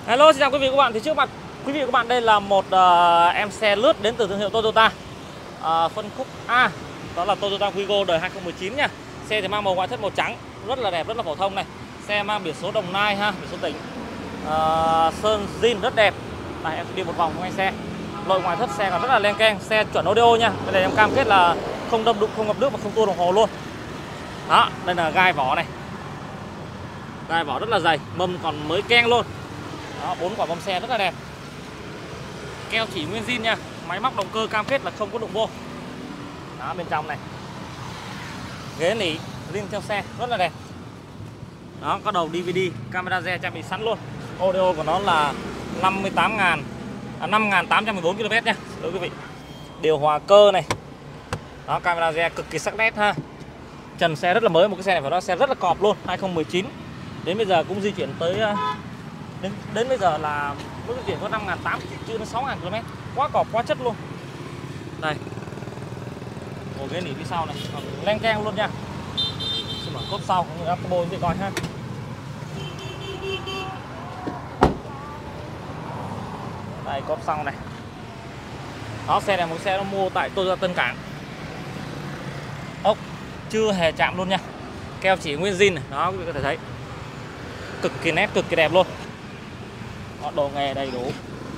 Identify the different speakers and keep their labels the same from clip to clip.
Speaker 1: Hello, xin chào quý vị và các bạn. Thì trước mặt quý vị và các bạn đây là một em xe lướt đến từ thương hiệu Toyota, phân khúc A, đó là Toyota Wigo đời 2019 nha. Xe thì mang màu ngoại thất màu trắng, rất là đẹp, rất là phổ thông này. Xe mang biển số Đồng Nai ha, biển số tỉnh, sơn zin rất đẹp. Đây, em sẽ đi một vòng quanh xe. Nội ngoại thất xe còn rất là len keng, xe chuẩn audio nha. Đây là em cam kết là không đâm đụng, không ngập nước và không tua đồng hồ luôn. Đó, đây là gai vỏ này, gai vỏ rất là dày, mâm còn mới keng luôn. Đó, 4 quả mâm xe rất là đẹp. Keo chỉ nguyên zin nha. Máy móc động cơ cam kết là không có đụng vô. Đó, bên trong này ghế nỉ zin theo xe rất là đẹp. Đó, có đầu DVD, camera rear trang bị sẵn luôn. Audio của nó là 5.814 km nha, đối quý vị. Điều hòa cơ này. Đó, camera rear cực kỳ sắc nét ha. Trần xe rất là mới, một cái xe này phải nói xe rất là cọp luôn, 2019. Đến bây giờ cũng di chuyển tới đến bây giờ là mức di chuyển có 5.800 chưa đến 6.000 km. Quá cọp, quá chất luôn. Đây. Ngồi ghế nỉ phía sau này, còn len keng luôn nha. Xin mở cốp sau cũng như áp bô để coi ha. Đây, cốp sau này. Đó, xe này một xe nó mua tại Toyota Tân Cảng. Ốc chưa hề chạm luôn nha. Keo chỉ nguyên zin này, đó quý vị có thể thấy. Cực kỳ nét, cực kỳ đẹp luôn. Đó, đồ nghề đầy đủ.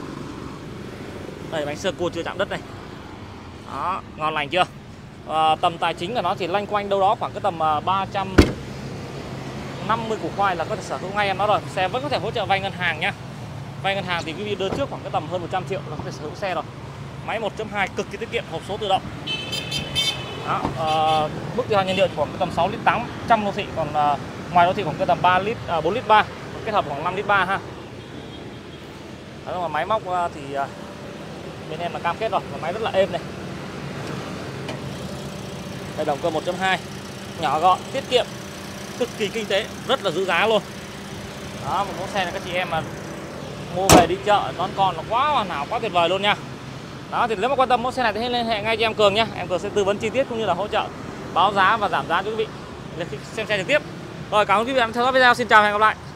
Speaker 1: Đây, bánh sơ cua chưa chạm đất này. Đó, ngon lành chưa? Tầm tài chính của nó thì loanh quanh đâu đó khoảng cái tầm 350 củ khoai là có thể sở hữu ngay em nó rồi. Xe vẫn có thể hỗ trợ vay ngân hàng nhá. Vay ngân hàng thì quý vị đưa trước khoảng cái tầm hơn 100 triệu là có thể sở hữu xe rồi. Máy 1.2 cực kỳ tiết kiệm, hộp số tự động. Đó, mức tiêu hao nhiên liệu khoảng cái tầm 6 lít 8 trong đô thị, còn ngoài đô thị khoảng cái tầm 3 lít 4 lít 3, kết hợp khoảng 5 lít 3 ha. Đó, mà máy móc thì bên em là cam kết rồi, và máy rất là êm này. Đây, động cơ 1.2 nhỏ gọn, tiết kiệm, cực kỳ kinh tế, rất là giữ giá luôn. Đó, một mẫu xe này các chị em mà mua về đi chợ đón con là quá hoàn hảo, quá tuyệt vời luôn nha. Đó, thì nếu mà quan tâm mẫu xe này thì hãy liên hệ ngay cho em Cường nhé. Em Cường sẽ tư vấn chi tiết cũng như là hỗ trợ báo giá và giảm giá cho quý vị để xem xe trực tiếp. Rồi, cảm ơn quý vị đã theo dõi video. Xin chào và hẹn gặp lại.